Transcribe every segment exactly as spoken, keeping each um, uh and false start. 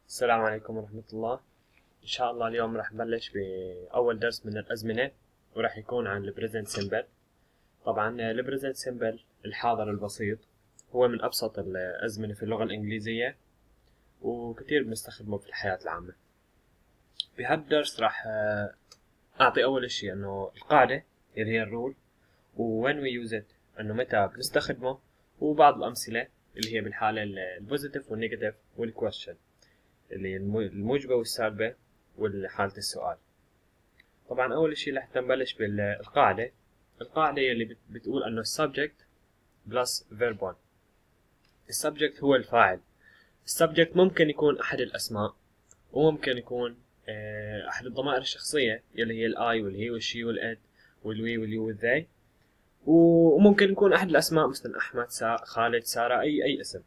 السلام عليكم ورحمة الله. إن شاء الله اليوم راح نبلش بأول درس من الأزمنة، وراح يكون عن البريزنت سيمبل. طبعا البريزنت سيمبل الحاضر البسيط هو من أبسط الأزمنة في اللغة الإنجليزية، وكثير بنستخدمه في الحياة العامة. بهذا الدرس راح أعطي أول إشي إنه القاعدة اللي هي الرول، و when we use it إنه متى بنستخدمه، وبعض الأمثلة اللي هي بالحالة البوزيتيف والنيجاتيف والكويشن اللي هي الموجبة والسالبة وحالة السؤال. طبعا أول شيء رح نبلش بالقاعدة. القاعدة اللي بتقول أنه subject plus verb one. السبجكت هو الفاعل. السبجكت ممكن يكون أحد الأسماء، وممكن يكون أحد الضمائر الشخصية اللي هي الآي والهي والشي والإد والوي واليو والذي، وممكن يكون أحد الأسماء مثل أحمد، سا، خالد، سارة، أي أي اسم.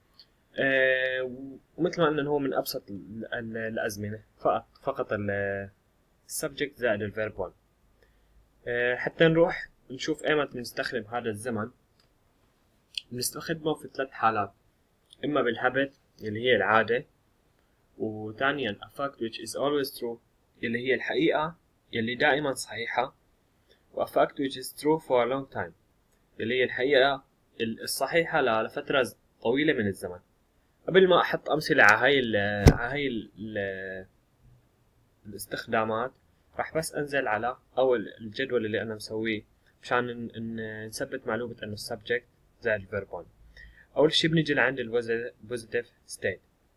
ومثل ما قلنا هو من أبسط الأزمنة، فقط فقط السبجكت زائد الفيرب one. أه حتى نروح نشوف ايمتى بنستخدم هذا الزمن. بنستخدمه في ثلاث حالات: اما بالهابت اللي هي العادة، وثانيا a fact which is always true اللي هي الحقيقة اللي دائما صحيحة، و a fact which is true for a long time اللي هي الحقيقة الصحيحة لفترة طويلة من الزمن. قبل ما احط امثلة على هاي ال على هاي ال الاستخدامات، راح بس انزل على اول الجدول اللي انا مسويه مشان نثبت معلومة انه السبجكت زائد الفيرب one. اول شي بنيجي لعند البوزيتيف ستيت.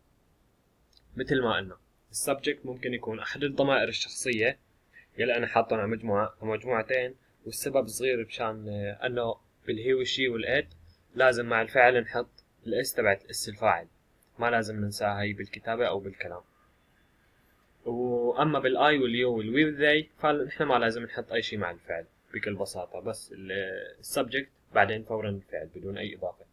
مثل ما قلنا السبجكت ممكن يكون احد الضمائر الشخصية يلي انا حاطهم على مجموعة مجموعتين، والسبب صغير مشان انه بالهي والشي والات لازم مع الفعل نحط الاس تبعت اس الفاعل، ما لازم ننساها هي بالكتابة او بالكلام. واما بالاي واليو والوي والذي فنحن ما لازم نحط اي شيء مع الفعل بكل بساطة، بس السبجكت بعدين فورا الفعل بدون اي اضافة.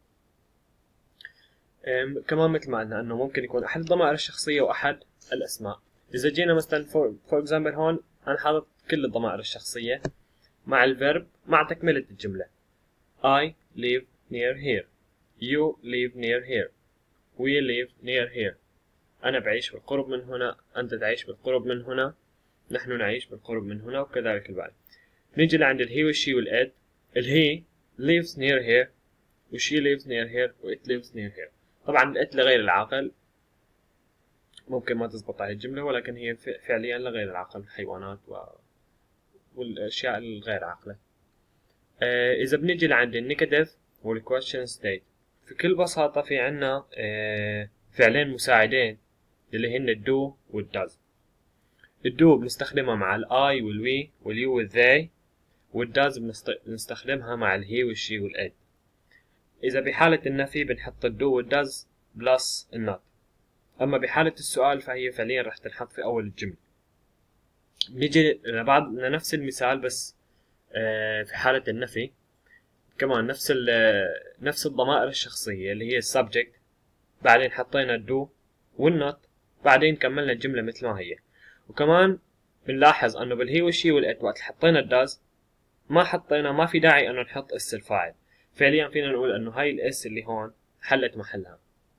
كمان مثل ما قلنا انه ممكن يكون احد الضمائر الشخصية واحد الاسماء. اذا جينا مثلا فور اكزامبل هون انا حاطط كل الضمائر الشخصية مع الفيرب مع تكملة الجملة: I live near here. You live near here. We live near here. أنا بعيش بالقرب من هنا، أنت تعيش بالقرب من هنا، نحن نعيش بالقرب من هنا، وكذلك الباقي. نيجي لعند الهي والشي والإد. الهي lives near here، وشي lives near here، وإت lives near here. طبعا الإت لغير العاقل، ممكن ما تزبط على الجملة، ولكن هي فعليا لغير العاقل، الحيوانات و... والأشياء الغير عاقلة. آه إذا بنيجي لعند النيجاتيف والكويشن ستيت، في كل بساطة في عنا آه فعلين مساعدين اللي هن الدو والداز. الدو بنستخدمها مع الاي والوي واليو والذي، والداز بنستخدمها مع الهي والشي والإد. إذا بحالة النفي بنحط الدو والداز بلس النوت. أما بحالة السؤال فهي فعليا رح تنحط في أول الجملة. نيجي لبعض لنفس المثال بس آه في حالة النفي كمان نفس نفس الضمائر الشخصية اللي هي السبجكت، بعدين حطينا الدو والنوت، بعدين كملنا الجملة مثل ما هي. وكمان بنلاحظ انه بالهي والشي والإت وقت حطينا الداز ما حطينا ما في داعي انه نحط اس الفاعل. فعليا فينا نقول انه هاي الاس اللي هون حلت محلها.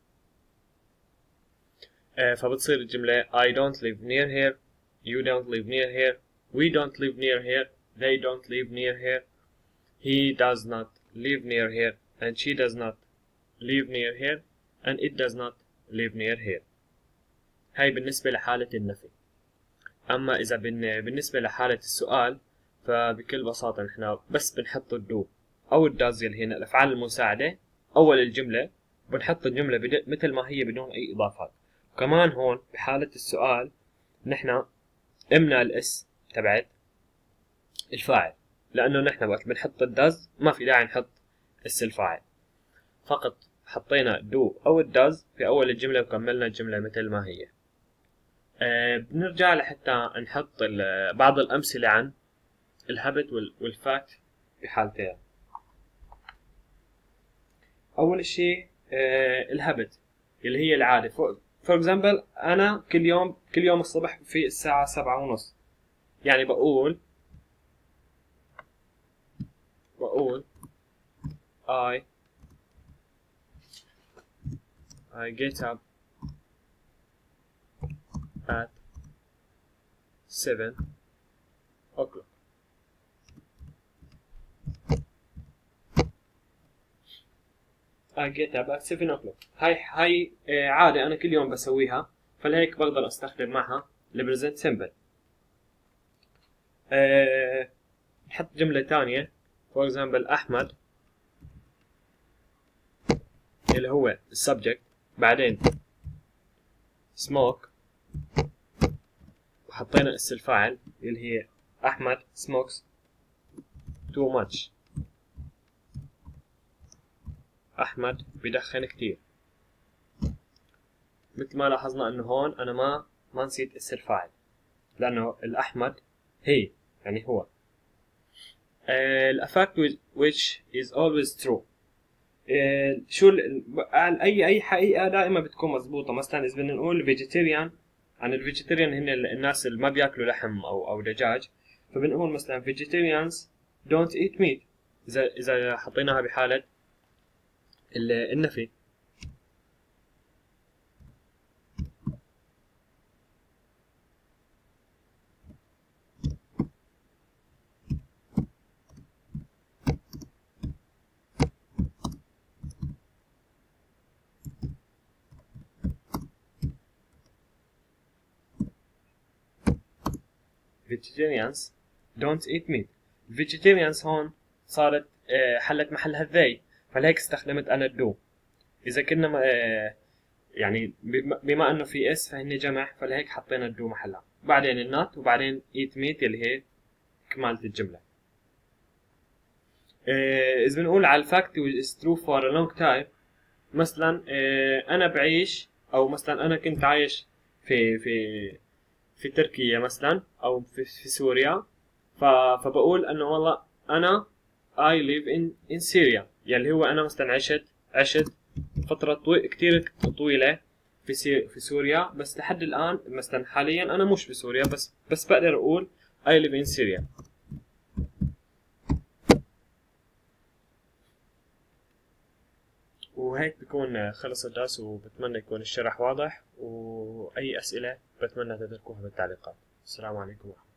آه فبتصير الجملة I don't live near here. You don't live near here. We don't live near here. They don't live near here. He does not live near here. And she does not live near here. And it does not live near here. هاي بالنسبة لحالة النفي. أما إذا بالنسبة لحالة السؤال فبكل بساطة نحن بس بنحط الدو أو الداز اللي هي الأفعال المساعدة أول الجملة، بنحط الجملة مثل ما هي بدون أي إضافات. وكمان هون بحالة السؤال نحن إمنا الإس تبعت الفاعل، لأنه نحن وقت بنحط الداز ما في داعي نحط إس الفاعل، فقط حطينا دو أو الداز في أول الجملة وكملنا الجملة مثل ما هي. آه بنرجع لحتى نحط بعض الأمثلة عن الهابت والفاكت في حالتين. أول شيء آه الهابت اللي هي العادة. فور اكزامبل أنا كل يوم كل يوم الصبح في الساعة سبعة ونص، يعني بقول بقول I I get up at seven o'clock. I get up at seven o'clock. هاي هاي عادة أنا كل يوم بسويها، فلهيك بقدر أستخدم معها ال present simple. أه نحط جملة تانية for example أحمد اللي هو subject، بعدين smoke وحطينا اس الفاعل اللي هي أحمد smokes too much. أحمد بدخن كتير. مثل ما لاحظنا إنه هون أنا ما ما نسيت اس الفاعل، لأنه الأحمد هي يعني هو. الأفاكت which is always true. uh, شو أي أي حقيقة دائما بتكون مضبوطة. مثلا إذا بدنا نقول vegetarian، عن الفيجيتيريان هن الناس اللي ما بياكلوا لحم أو أو دجاج، فبنقول مثلا vegetarians don't eat meat. إذا إذا حطيناها بحالة النفي. vegetarians don't eat meat. vegetarians هون صارت حلت محلها they، فلهيك استخدمت أنا do. إذا كنا يعني بما أنه في اس فهني جمع، فلهيك حطينا الدو محلها، بعدين النات، وبعدين eat meat اللي هي كمالة الجملة. إذا بنقول على الفاكت which is true for a long time، مثلا أنا بعيش، أو مثلا أنا كنت عايش في في في تركيا مثلا، أو في, في سوريا، فبقول أنه والله أنا I live in in Syria، يعني هو أنا مثلا عشت عشت فترة طوي... كتير طويلة في سي... في سوريا، بس لحد الآن مثلا حاليا أنا مش في سوريا، بس بس بقدر أقول I live in Syria. وهيك بكون خلص الدرس، وبتمنى يكون الشرح واضح، وأي أسئلة بتمنى تتركوها بالتعليقات. السلام عليكم ورحمة الله.